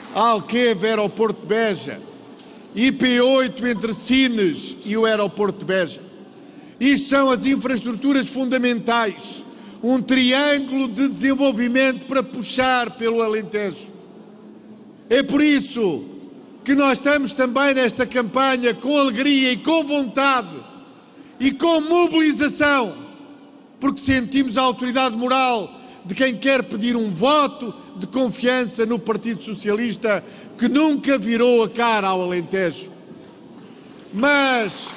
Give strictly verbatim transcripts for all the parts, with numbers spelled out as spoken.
Alqueva, Aeroporto de Beja, I P oito entre Sines e o Aeroporto de Beja. Isto são as infraestruturas fundamentais, um triângulo de desenvolvimento para puxar pelo Alentejo. É por isso que nós estamos também nesta campanha com alegria e com vontade e com mobilização, porque sentimos a autoridade moral de quem quer pedir um voto de confiança no Partido Socialista, que nunca virou a cara ao Alentejo. Mas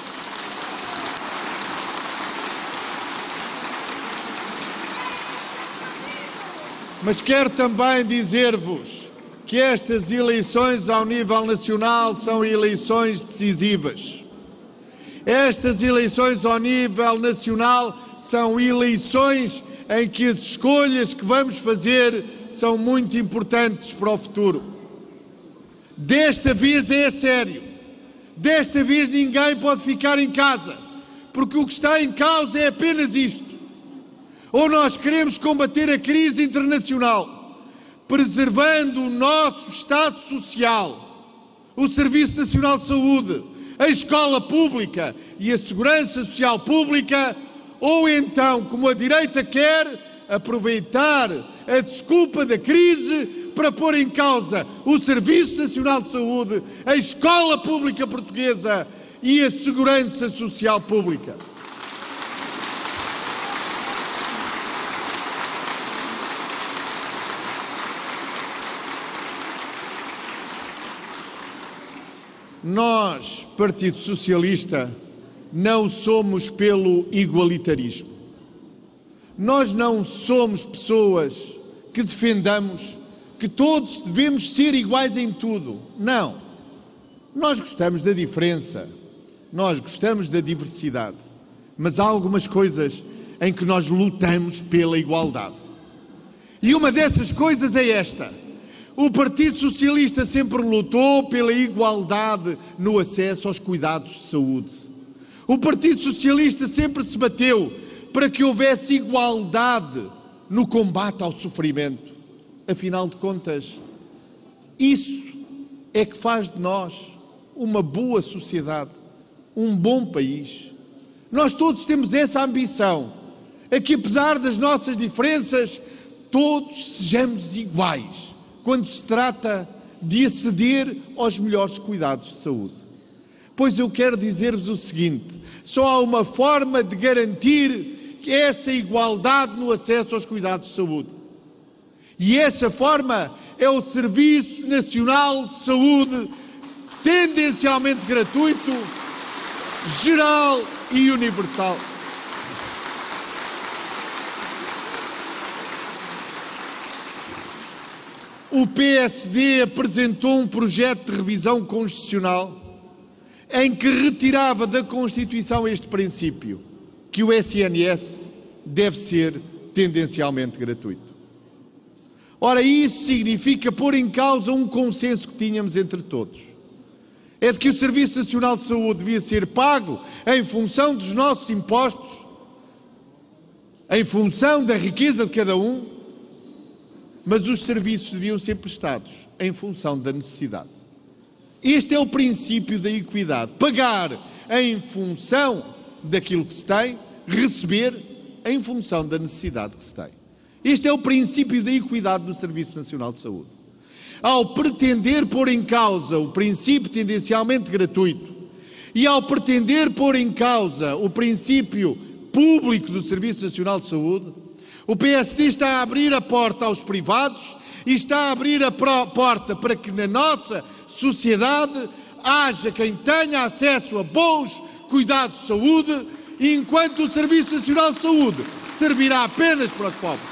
Mas quero também dizer-vos que estas eleições ao nível nacional são eleições decisivas. Estas eleições ao nível nacional são eleições em que as escolhas que vamos fazer são muito importantes para o futuro. Desta vez é sério. Desta vez ninguém pode ficar em casa, porque o que está em causa é apenas isto. Ou nós queremos combater a crise internacional, preservando o nosso Estado Social, o Serviço Nacional de Saúde, a escola pública e a segurança social pública, ou então, como a direita quer, aproveitar a desculpa da crise para pôr em causa o Serviço Nacional de Saúde, a escola pública portuguesa e a segurança social pública. Nós, Partido Socialista, não somos pelo igualitarismo. Nós não somos pessoas que defendamos que todos devemos ser iguais em tudo. Não. Nós gostamos da diferença, nós gostamos da diversidade, mas há algumas coisas em que nós lutamos pela igualdade. E uma dessas coisas é esta. O Partido Socialista sempre lutou pela igualdade no acesso aos cuidados de saúde. O Partido Socialista sempre se bateu para que houvesse igualdade no combate ao sofrimento. Afinal de contas, isso é que faz de nós uma boa sociedade, um bom país. Nós todos temos essa ambição, é que apesar das nossas diferenças, todos sejamos iguais quando se trata de aceder aos melhores cuidados de saúde. Pois eu quero dizer-vos o seguinte, só há uma forma de garantir essa igualdade no acesso aos cuidados de saúde. E essa forma é o Serviço Nacional de Saúde, tendencialmente gratuito, geral e universal. O P S D apresentou um projeto de revisão constitucional em que retirava da Constituição este princípio, que o S N S deve ser tendencialmente gratuito. Ora, isso significa pôr em causa um consenso que tínhamos entre todos. É de que o Serviço Nacional de Saúde devia ser pago em função dos nossos impostos, em função da riqueza de cada um, mas os serviços deviam ser prestados em função da necessidade. Este é o princípio da equidade. Pagar em função daquilo que se tem, receber em função da necessidade que se tem. Este é o princípio da equidade do Serviço Nacional de Saúde. Ao pretender pôr em causa o princípio tendencialmente gratuito e ao pretender pôr em causa o princípio público do Serviço Nacional de Saúde, o P S D está a abrir a porta aos privados e está a abrir a porta para que na nossa sociedade haja quem tenha acesso a bons cuidados de saúde, enquanto o Serviço Nacional de Saúde servirá apenas para os pobres.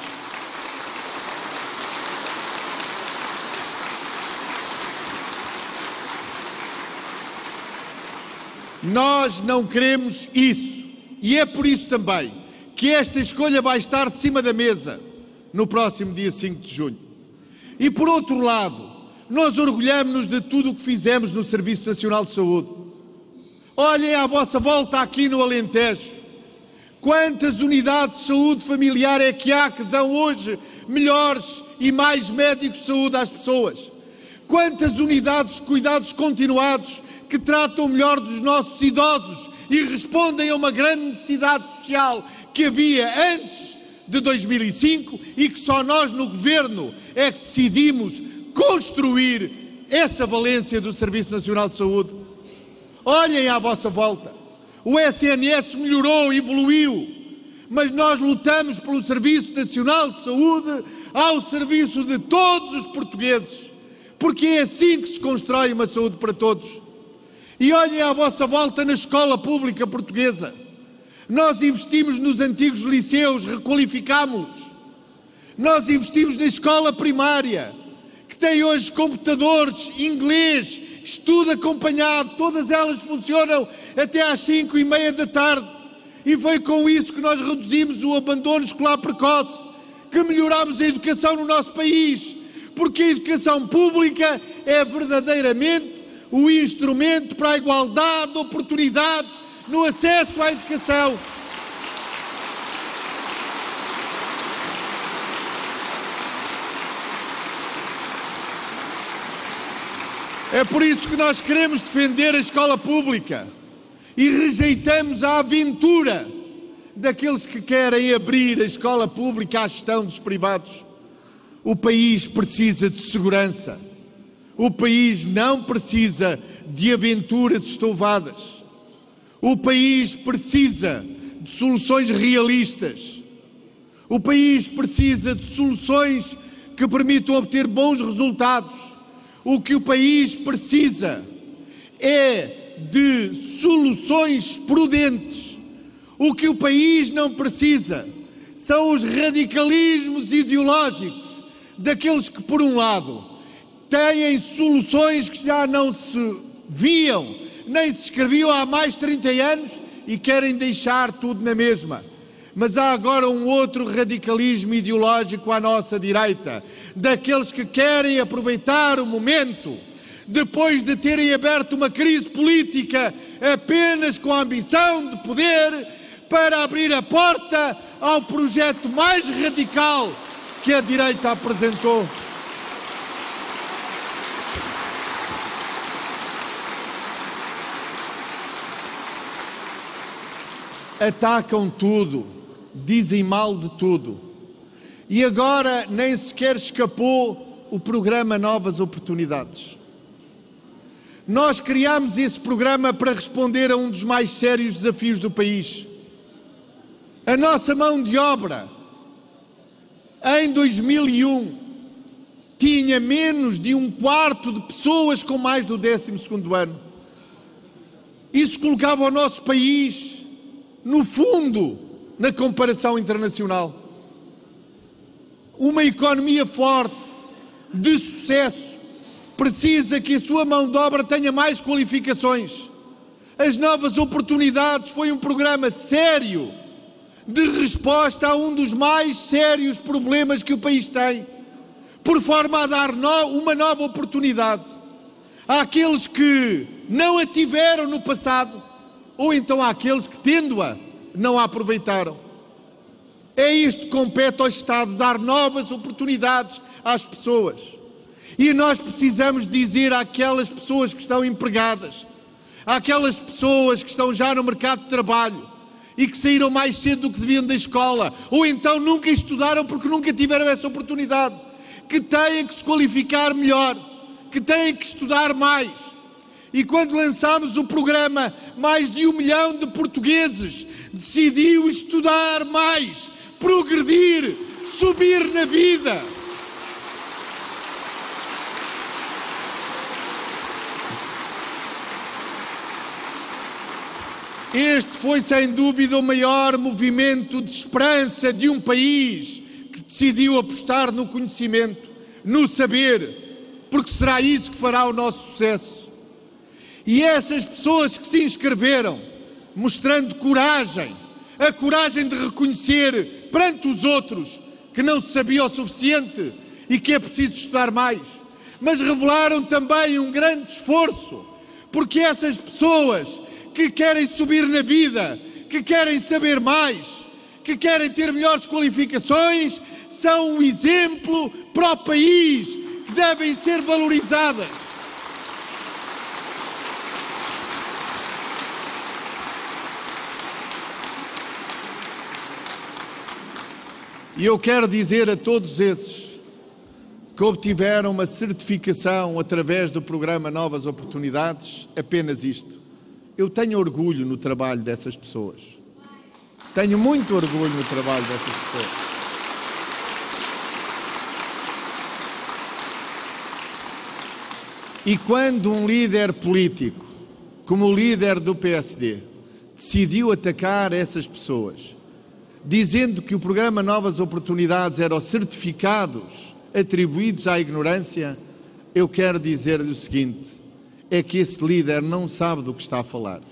Nós não queremos isso e é por isso também que esta escolha vai estar de cima da mesa no próximo dia cinco de junho. E por outro lado, nós orgulhamos-nos de tudo o que fizemos no Serviço Nacional de Saúde. Olhem à vossa volta aqui no Alentejo. Quantas unidades de saúde familiar é que há que dão hoje melhores e mais médicos de saúde às pessoas? Quantas unidades de cuidados continuados que tratam melhor dos nossos idosos e respondem a uma grande necessidade social que havia antes de dois mil e cinco e que só nós no Governo é que decidimos construir essa valência do Serviço Nacional de Saúde. Olhem à vossa volta, o S N S melhorou, evoluiu, mas nós lutamos pelo Serviço Nacional de Saúde ao serviço de todos os portugueses, porque é assim que se constrói uma saúde para todos. E olhem à vossa volta na escola pública portuguesa. Nós investimos nos antigos liceus, requalificámos-los. Nós investimos na escola primária, que tem hoje computadores, inglês, estudo acompanhado, todas elas funcionam até às cinco e meia da tarde. E foi com isso que nós reduzimos o abandono escolar precoce, que melhorámos a educação no nosso país, porque a educação pública é verdadeiramente o instrumento para a igualdade de oportunidades no acesso à educação. É por isso que nós queremos defender a escola pública e rejeitamos a aventura daqueles que querem abrir a escola pública à gestão dos privados. O país precisa de segurança. O país não precisa de aventuras estouvadas. O país precisa de soluções realistas. O país precisa de soluções que permitam obter bons resultados. O que o país precisa é de soluções prudentes. O que o país não precisa são os radicalismos ideológicos daqueles que, por um lado, têm soluções que já não se viam, nem se escreviam há mais de trinta anos e querem deixar tudo na mesma. Mas há agora um outro radicalismo ideológico à nossa direita, daqueles que querem aproveitar o momento, depois de terem aberto uma crise política apenas com a ambição de poder, para abrir a porta ao projeto mais radical que a direita apresentou. Atacam tudo, dizem mal de tudo. E agora nem sequer escapou o programa Novas Oportunidades. Nós criámos esse programa para responder a um dos mais sérios desafios do país. A nossa mão de obra, em dois mil e um, tinha menos de um quarto de pessoas com mais do décimo segundo ano. Isso colocava o nosso país no fundo, na comparação internacional. Uma economia forte, de sucesso, precisa que a sua mão de obra tenha mais qualificações. As Novas Oportunidades foi um programa sério de resposta a um dos mais sérios problemas que o país tem, por forma a dar no, uma nova oportunidade àqueles que não a tiveram no passado, ou então àqueles que, tendo-a, não a aproveitaram. É isto que compete ao Estado, dar novas oportunidades às pessoas. E nós precisamos dizer àquelas pessoas que estão empregadas, àquelas pessoas que estão já no mercado de trabalho e que saíram mais cedo do que deviam da escola, ou então nunca estudaram porque nunca tiveram essa oportunidade, que têm que se qualificar melhor, que têm que estudar mais. E quando lançámos o programa, mais de um milhão de portugueses decidiu estudar mais, progredir, subir na vida. Este foi, sem dúvida, o maior movimento de esperança de um país que decidiu apostar no conhecimento, no saber, porque será isso que fará o nosso sucesso. E essas pessoas que se inscreveram, mostrando coragem, a coragem de reconhecer perante os outros que não se sabia o suficiente e que é preciso estudar mais, mas revelaram também um grande esforço, porque essas pessoas que querem subir na vida, que querem saber mais, que querem ter melhores qualificações, são um exemplo para o país, que devem ser valorizadas. E eu quero dizer a todos esses que obtiveram uma certificação através do programa Novas Oportunidades, apenas isto: eu tenho orgulho no trabalho dessas pessoas. Tenho muito orgulho no trabalho dessas pessoas. E quando um líder político, como o líder do P S D, decidiu atacar essas pessoas, dizendo que o programa Novas Oportunidades era os certificados atribuídos à ignorância, eu quero dizer-lhe o seguinte: é que esse líder não sabe do que está a falar.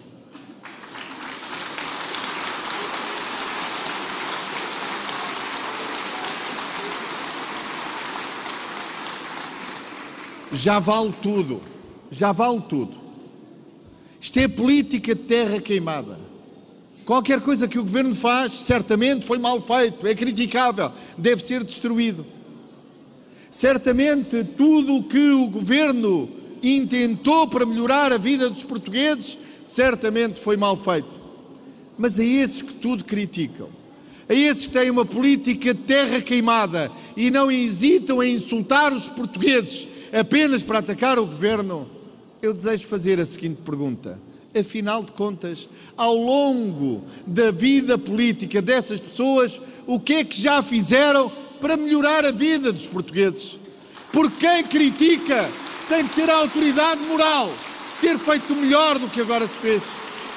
Já vale tudo, já vale tudo. Isto é política de terra queimada. Qualquer coisa que o Governo faz, certamente foi mal feito, é criticável, deve ser destruído. Certamente tudo o que o Governo intentou para melhorar a vida dos portugueses, certamente foi mal feito. Mas a esses que tudo criticam, a esses que têm uma política de terra queimada e não hesitam em insultar os portugueses apenas para atacar o Governo, eu desejo fazer a seguinte pergunta: afinal de contas, ao longo da vida política dessas pessoas, o que é que já fizeram para melhorar a vida dos portugueses? Porque quem critica tem que ter a autoridade moral, ter feito melhor do que agora se fez.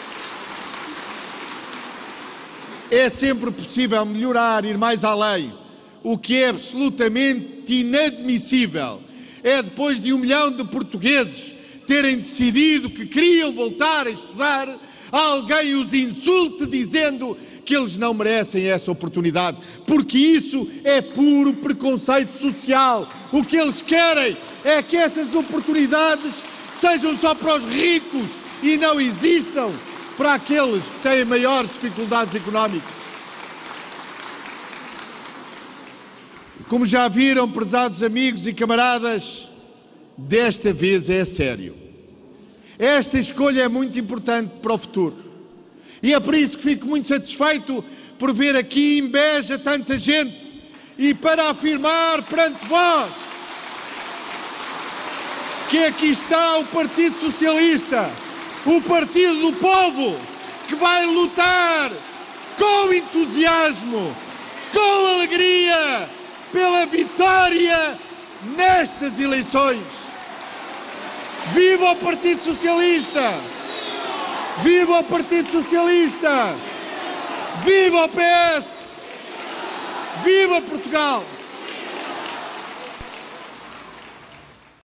É sempre possível melhorar, ir mais além. O que é absolutamente inadmissível é, depois de um milhão de portugueses terem decidido que queriam voltar a estudar, alguém os insulte dizendo que eles não merecem essa oportunidade, porque isso é puro preconceito social. O que eles querem é que essas oportunidades sejam só para os ricos e não existam para aqueles que têm maiores dificuldades económicas. Como já viram, prezados amigos e camaradas, desta vez é sério. Esta escolha é muito importante para o futuro. E é por isso que fico muito satisfeito por ver aqui em Beja tanta gente e para afirmar perante vós que aqui está o Partido Socialista, o Partido do Povo, que vai lutar com entusiasmo, com alegria, pela vitória nestas eleições. Viva o Partido Socialista! Viva o Partido Socialista! Viva o P S! Viva Portugal!